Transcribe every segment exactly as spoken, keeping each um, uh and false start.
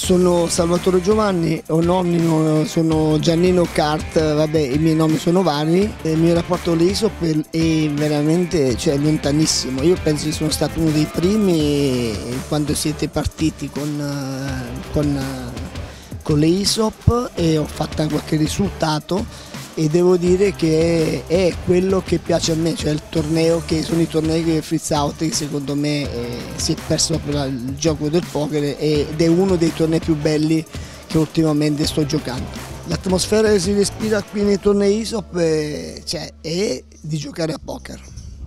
Sono Salvatore Giovanni, ho nonni, sono Giannino Cart, vabbè, i miei nomi sono vari. Il mio rapporto con le ISOP è veramente, cioè, lontanissimo. Io penso che sono stato uno dei primi quando siete partiti con, con, con le ISOP e ho fatto qualche risultato. E devo dire che è quello che piace a me, cioè il torneo, che sono i tornei che Fritz Out, che secondo me eh, si è perso per il gioco del poker ed è uno dei tornei più belli che ultimamente sto giocando. L'atmosfera che si respira qui nei tornei ISOP è, cioè, è di giocare a poker.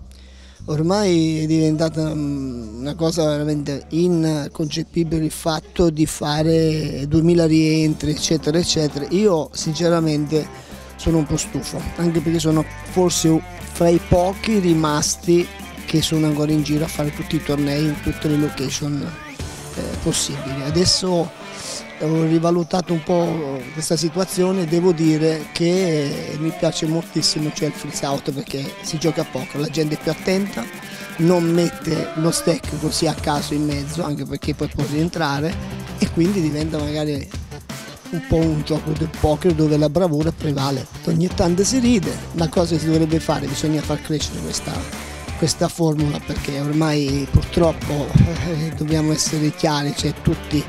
Ormai è diventata una cosa veramente inconcepibile il fatto di fare duemila rientri, eccetera, eccetera. Io sinceramente sono un po' stufo, anche perché sono forse fra i pochi rimasti che sono ancora in giro a fare tutti i tornei in tutte le location eh, possibili. Adesso ho rivalutato un po' questa situazione e devo dire che mi piace moltissimo, cioè il Fritz Out, perché si gioca a poker, la gente è più attenta, non mette lo stack così a caso in mezzo, anche perché poi può rientrare, e quindi diventa magari un po' un gioco del poker dove la bravura prevale. Ogni tanto si ride, la cosa che si dovrebbe fare, bisogna far crescere questa, questa formula, perché ormai purtroppo eh, dobbiamo essere chiari, cioè tutti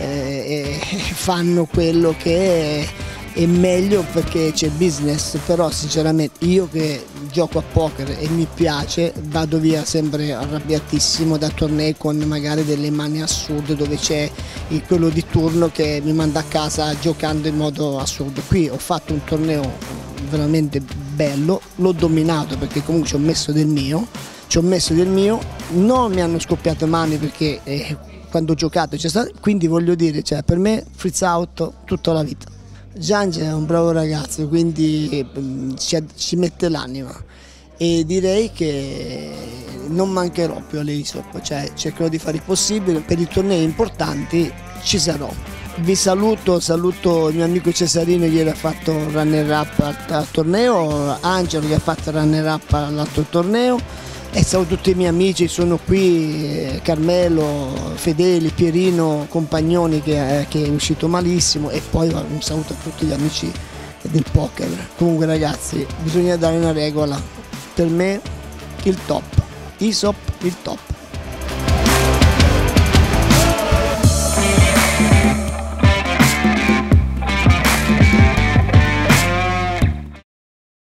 eh, fanno quello che è, è meglio perché c'è business, però sinceramente io che gioco a poker e mi piace vado via sempre arrabbiatissimo da tornei con magari delle mani assurde, dove c'è quello di turno che mi manda a casa giocando in modo assurdo. Qui ho fatto un torneo veramente bello, l'ho dominato perché comunque ci ho messo del mio, ci ho messo del mio, non mi hanno scoppiato mani perché eh, quando ho giocato c'è stato, quindi voglio dire, cioè, per me Fritz Out tutta la vita. Giange è un bravo ragazzo, quindi eh, ci, ci mette l'anima e direi che non mancherò più alle ISOP, cioè cercherò di fare il possibile, per i tornei importanti ci sarò. Vi saluto, saluto il mio amico Cesarino, ieri ha fatto runner up al, al torneo, Angelo che ha fatto runner up all'altro torneo, e saluto tutti i miei amici, sono qui, Carmelo, Fedeli, Pierino, Compagnoni che, che è uscito malissimo, e poi un saluto a tutti gli amici del poker. Comunque ragazzi, bisogna dare una regola, per me il top, ISOP il top.